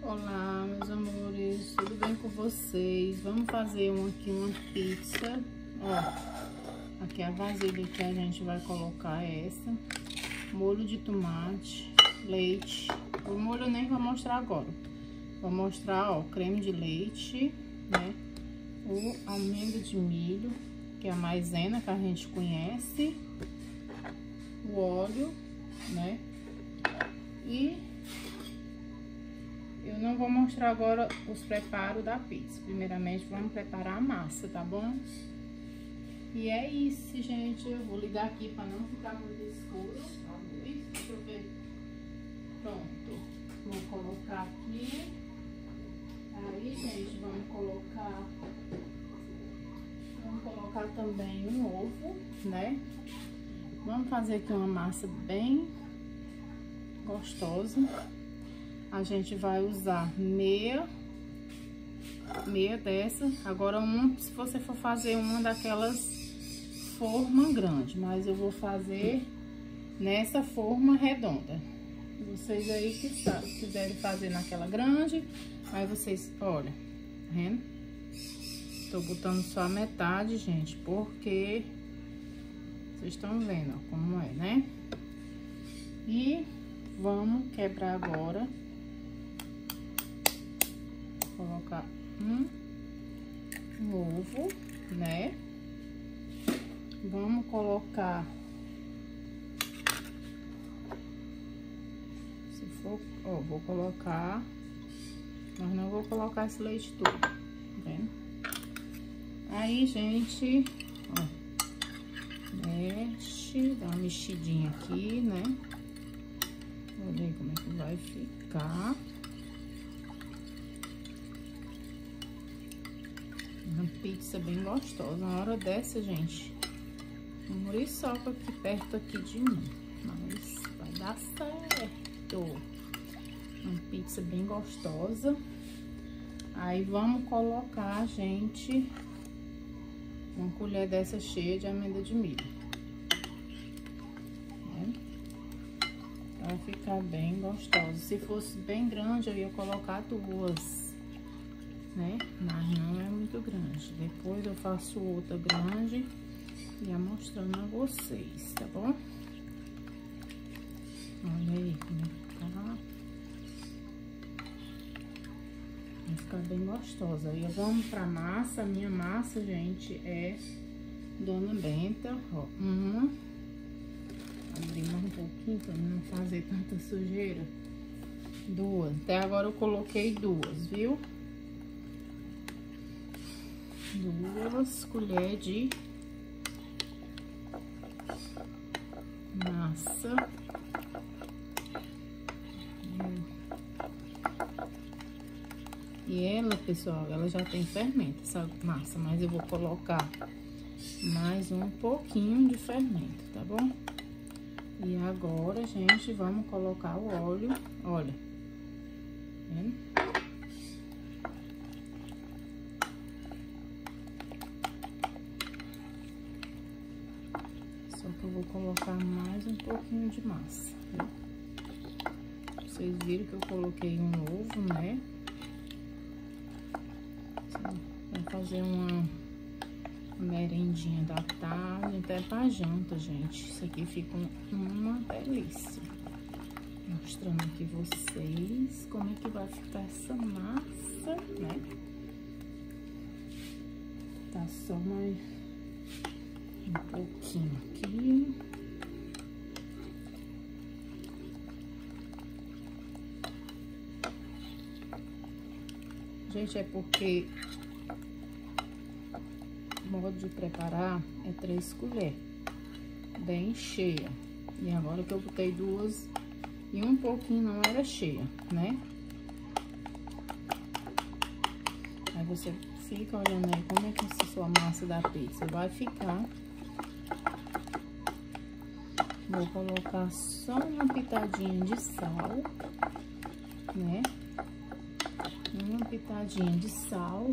Olá, meus amores, tudo bem com vocês? Vamos fazer uma pizza. Ó, aqui a vasilha que a gente vai colocar é essa. Molho de tomate, leite. O molho eu nem vou mostrar agora. Vou mostrar, ó, creme de leite, né? O amêndoa de milho, que é a maisena que a gente conhece. O óleo, né? E eu não vou mostrar agora os preparos da pizza. Primeiramente, vamos preparar a massa, tá bom? E é isso, gente. Eu vou ligar aqui para não ficar muito escuro. Deixa eu ver. Pronto. Vou colocar aqui. Aí, gente, vamos colocar também um ovo, né? Vamos fazer aqui uma massa bem gostosa. A gente vai usar meia dessa. Agora, se você for fazer uma daquelas forma grande, mas eu vou fazer nessa forma redonda. Vocês aí que sabem, quiserem fazer naquela grande, aí vocês, olha, tá vendo? Tô botando só a metade, gente, porque vocês estão vendo, ó, como é, né? E vamos quebrar agora. Colocar um ovo, né? Vamos colocar, se for, ó, vou colocar, mas não vou colocar esse leite todo, tá vendo? Aí, gente, ó, mexe, dá uma mexidinha aqui, né? Olha aí como é que vai ficar. Uma pizza bem gostosa. Uma hora dessa, gente, um muriçoca aqui perto aqui de mim, mas vai dar certo. Uma pizza bem gostosa. Aí vamos colocar, gente, uma colher dessa cheia de amêndoa de milho, né? Vai ficar bem gostosa. Se fosse bem grande, eu ia colocar duas, né? Mas não é muito grande. Depois eu faço outra grande e ia mostrando a vocês, tá bom? Olha aí como é que tá. Vai ficar bem gostosa. E vamos pra massa. A minha massa, gente, é Dona Benta, ó. Abrir mais um pouquinho pra não fazer tanta sujeira. Duas. Até agora eu coloquei duas, viu? 2 colheres de massa. E ela, pessoal, ela já tem fermento, essa massa, mas eu vou colocar mais um pouquinho de fermento, tá bom? E agora, gente, vamos colocar o óleo, olha, vendo? Só que eu vou colocar mais um pouquinho de massa, viu? Vocês viram que eu coloquei um ovo, né? Vou fazer uma merendinha da tarde, até pra janta, gente. Isso aqui fica uma delícia. Mostrando aqui vocês como é que vai ficar essa massa, né? Tá só mais um pouquinho aqui. Gente, é porque o modo de preparar é 3 colheres, bem cheia. E agora que eu botei 2 e um pouquinho não era cheia, né? Aí você fica olhando aí como é que essa sua massa da pizza vai ficar. Vou colocar só uma pitadinha de sal, né? Uma pitadinha de sal.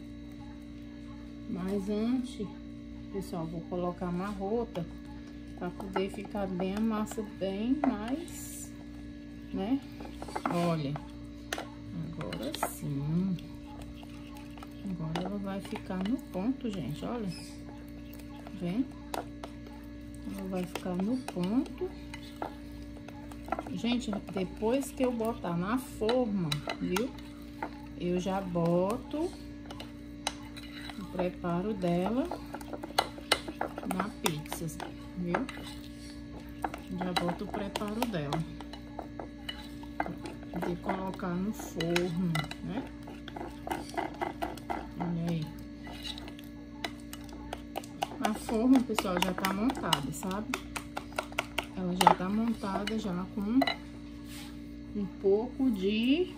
Mas antes, pessoal, vou colocar marrota para poder ficar bem a massa bem mais, né? Olha, agora assim. Agora ela vai ficar no ponto, gente, olha. Vem? Ela vai ficar no ponto. Gente, depois que eu botar na forma, viu? Eu já boto o preparo dela na pizza, viu? Já boto o preparo dela. De colocar no forno, né? Olha aí. A forma, pessoal, já tá montada, sabe? Ela já tá montada já com um pouco de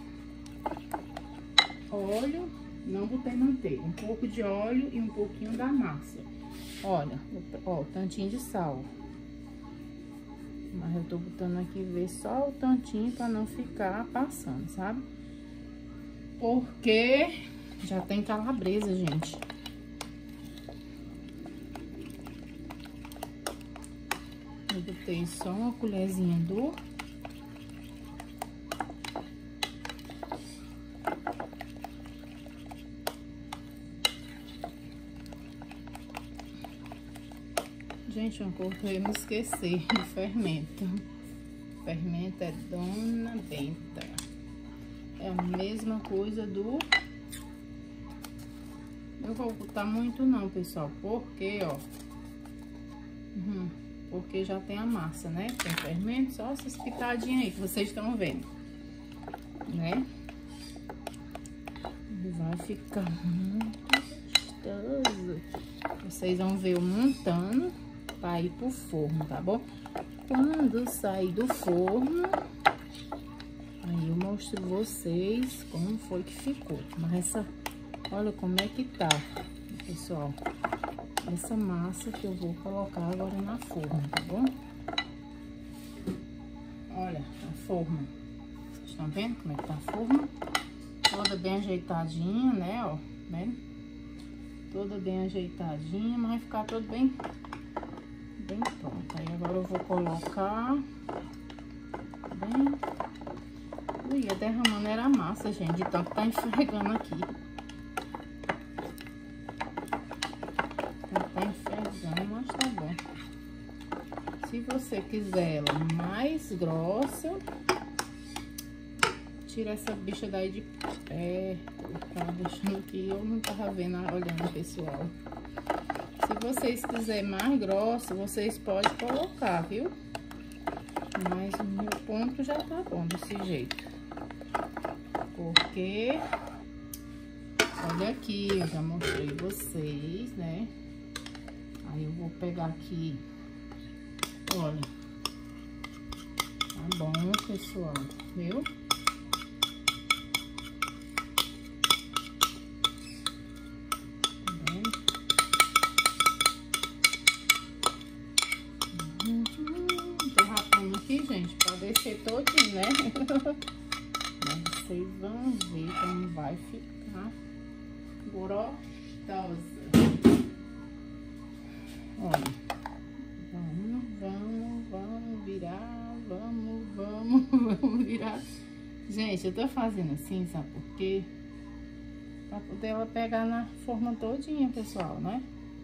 óleo. Não botei manteiga. Um pouco de óleo e um pouquinho da massa. Olha, ó, tantinho de sal. Mas eu tô botando aqui, ver só o tantinho pra não ficar passando, sabe? Porque já tem calabresa, gente. Eu botei só uma colherzinha do... Gente, uma coisa que eu ia me esquecer, o fermento. O fermento é Dona Benta. É a mesma coisa do... Eu vou botar muito não, pessoal, porque, ó... porque já tem a massa, né? Tem fermento, só essas pitadinhas aí que vocês estão vendo, né? Vai ficar muito gostoso. Vocês vão ver eu montando para ir pro forno, tá bom? Quando sair do forno, aí eu mostro vocês como foi que ficou. Mas essa, olha como é que tá, pessoal. Essa massa que eu vou colocar agora na forma, tá bom? Olha a forma. Vocês estão vendo como é que tá a forma? Toda bem ajeitadinha, né, ó. Vendo? Toda bem ajeitadinha, mas vai ficar tudo bem pronto. Aí agora eu vou colocar bem... Ui, ia derramando era a massa, gente, de tanto tá enxergando aqui. Tá enxergando, mas tá bom. Se você quiser ela mais grossa, tira essa bicha daí de pé. Eu tava deixando aqui, eu não tava vendo, olhando, pessoal. Se vocês quiserem mais grossa, vocês podem colocar, viu? Mas o meu ponto já tá bom desse jeito. Porque, olha aqui, eu já mostrei vocês, né? Aí eu vou pegar aqui, olha. Tá bom, pessoal, viu? Aqui, gente, para descer todinho, né? Mas vocês vão ver como vai ficar gostosa. Olha, vamos virar, vamos virar. Gente, eu tô fazendo assim, sabe por quê? Pra poder ela pegar na forma todinha, pessoal, né?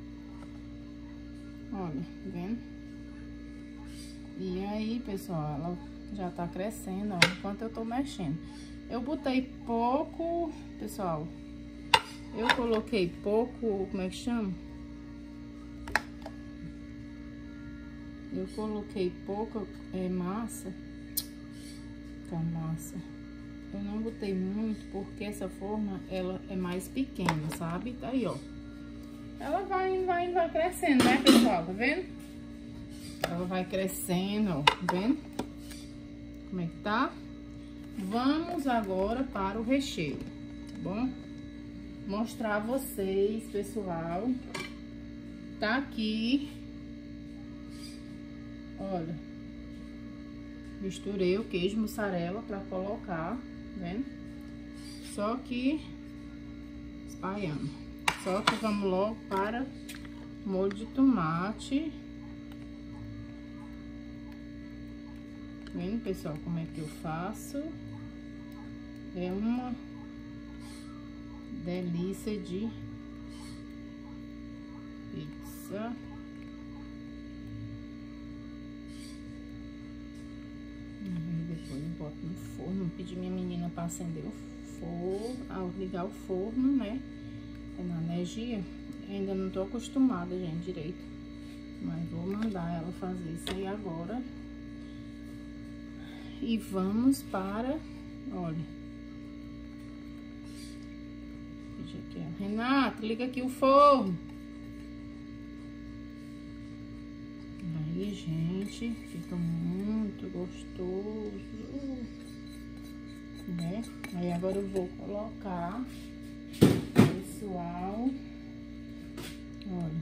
Olha, tá vendo? E aí, pessoal, ela já tá crescendo, ó, enquanto eu tô mexendo. Eu botei pouco, pessoal, eu coloquei pouco, como é que chama? Eu coloquei pouca massa, tá, massa. Eu não botei muito, porque essa forma, ela é mais pequena, sabe? Tá aí, ó. Ela vai crescendo, né, pessoal? Tá vendo? Ela vai crescendo, ó, tá vendo? Como é que tá? Vamos agora para o recheio, tá bom? Mostrar a vocês, pessoal. Tá aqui. Olha. Misturei o queijo mussarela pra colocar, tá vendo? Só que espalhando. Só que vamos logo para molho de tomate. Vendo, pessoal, como é que eu faço? É uma delícia de pizza. Depois eu boto no forno. Pedi minha menina para acender o forno, ao ligar o forno, né? É na energia. Ainda não tô acostumada, gente, direito. Mas vou mandar ela fazer isso aí agora. E vamos para... Olha. Pedi aqui, ó. Renata, liga aqui o forno. Aí, gente, fica muito gostoso, né? Aí agora eu vou colocar, pessoal, olha,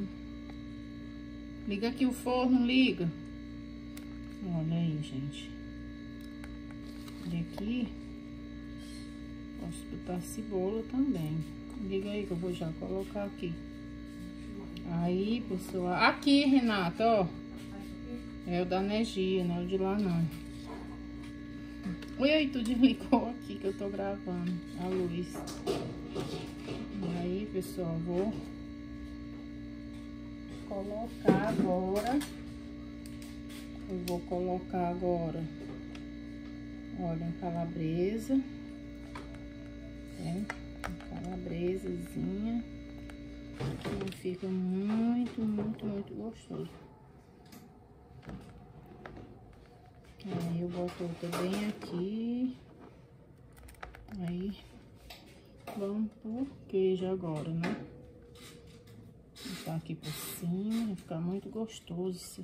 liga aqui o forno, liga. Olha aí, gente. Olha aqui, posso botar cebola também. Liga aí que eu vou já colocar aqui. Aí, pessoal, aqui, Renata, ó, é o da energia, né, o de lá não. Oi, tu desligou aqui que eu tô gravando a luz. E aí, pessoal, vou colocar agora. Eu vou colocar agora, olha, a calabresa, né, a calabresazinha. Fica muito, muito, muito gostoso. Aí eu boto outra bem aqui. Aí vamos pro queijo agora, né? Vou botar aqui por cima, vai ficar muito gostoso.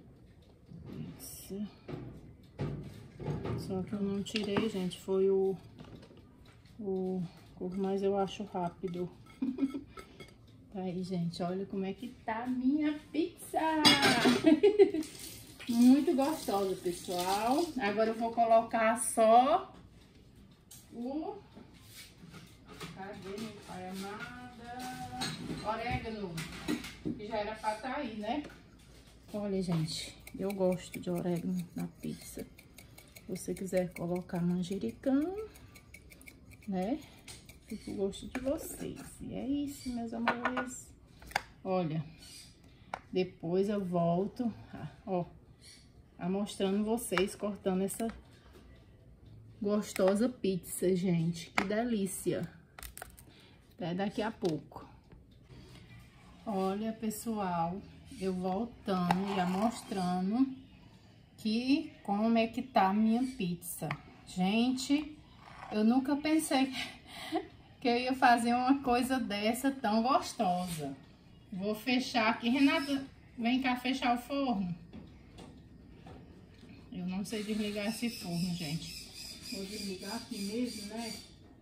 Isso. Só que eu não tirei, gente, foi o mas eu acho rápido. Aí, gente, olha como é que tá a minha pizza. Muito gostosa, pessoal. Agora eu vou colocar só o... Cadê meu pai amada? Orégano, que já era pra tá aí, né? Olha, gente, eu gosto de orégano na pizza. Se você quiser colocar manjericão, né? Fica o gosto de vocês. E é isso, meus amores. Olha, depois eu volto, ó, mostrando vocês cortando essa gostosa pizza, gente. Que delícia. Até daqui a pouco. Olha, pessoal, eu voltando, já mostrando que como é que tá a minha pizza. Gente, eu nunca pensei que eu ia fazer uma coisa dessa tão gostosa. Vou fechar aqui. Renata, vem cá fechar o forno. Eu não sei desligar esse forno, gente. Vou desligar aqui mesmo, né?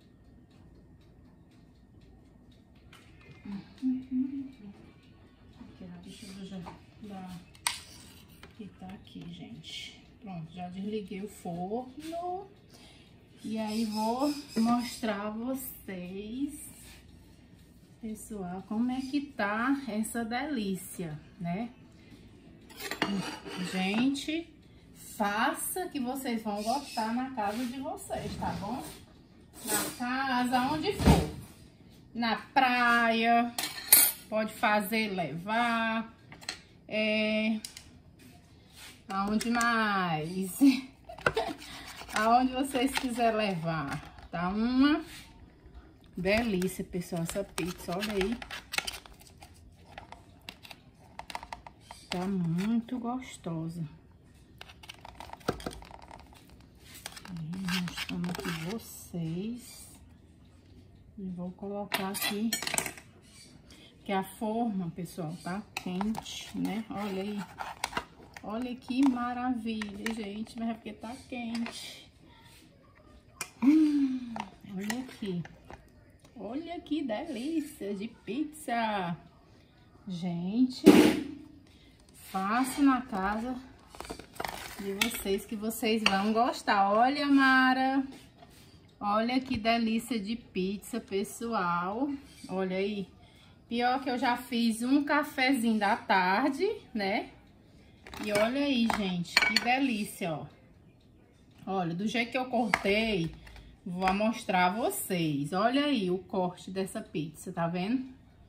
Aqui, deixa eu já dar... Aqui tá aqui, gente. Pronto, já desliguei o forno. E aí vou mostrar a vocês, pessoal, como é que tá essa delícia, né? Gente, faça que vocês vão gostar na casa de vocês, tá bom? Na casa, onde for. Na praia, pode fazer, levar. Aonde mais? Aonde vocês quiserem levar. Tá uma delícia, pessoal, essa pizza, olha aí. Tá muito gostosa. Aí, mostrando aqui vocês. E vou colocar aqui. Que a forma, pessoal, tá quente, né? Olha aí. Olha que maravilha, gente. Mas é porque tá quente. Olha aqui. Olha que delícia de pizza. Gente, faço na casa de vocês que vocês vão gostar. Olha, Mara. Olha que delícia de pizza, pessoal. Olha aí. Pior que eu já fiz um cafezinho da tarde, né? E olha aí, gente, que delícia, ó. Olha, do jeito que eu cortei, Vou mostrar a vocês. Olha aí o corte dessa pizza, tá vendo?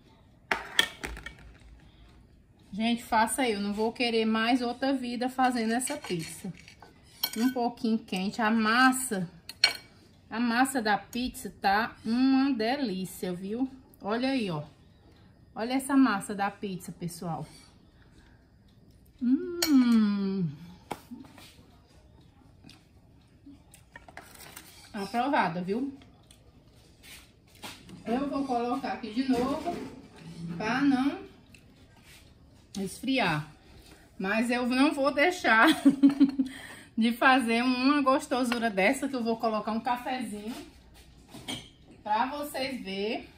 Gente, faça aí. Eu não vou querer mais outra vida fazendo essa pizza. Um pouquinho quente. A massa da pizza tá uma delícia, viu? Olha aí, ó. Olha essa massa da pizza, pessoal. Aprovada, viu? Eu vou colocar aqui de novo para não esfriar. Mas eu não vou deixar de fazer uma gostosura dessa, que eu vou colocar um cafezinho para vocês verem.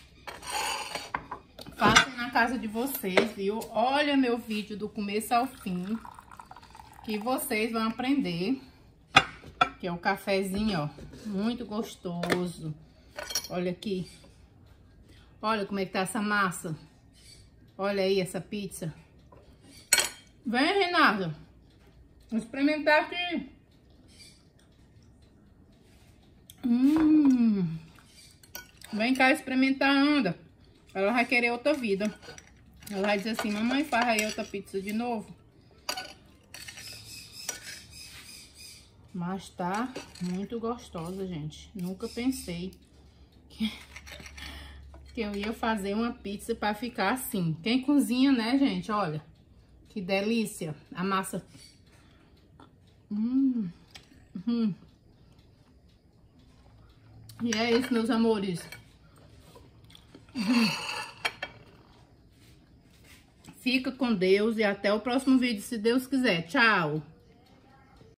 Façam na casa de vocês, viu? Olha meu vídeo do começo ao fim, que vocês vão aprender. Que é o cafezinho, ó, muito gostoso. Olha aqui. Olha como é que tá essa massa. Olha aí essa pizza. Vem, Renata. Vou experimentar aqui. Vem cá experimentar, anda. Ela vai querer outra vida. Ela vai dizer assim, mamãe, faz aí outra pizza de novo. Mas tá muito gostosa, gente. Nunca pensei que eu ia fazer uma pizza pra ficar assim. Quem cozinha, né, gente? Olha, que delícia. A massa. E é isso, meus amores. Fica com Deus e até o próximo vídeo, se Deus quiser. Tchau!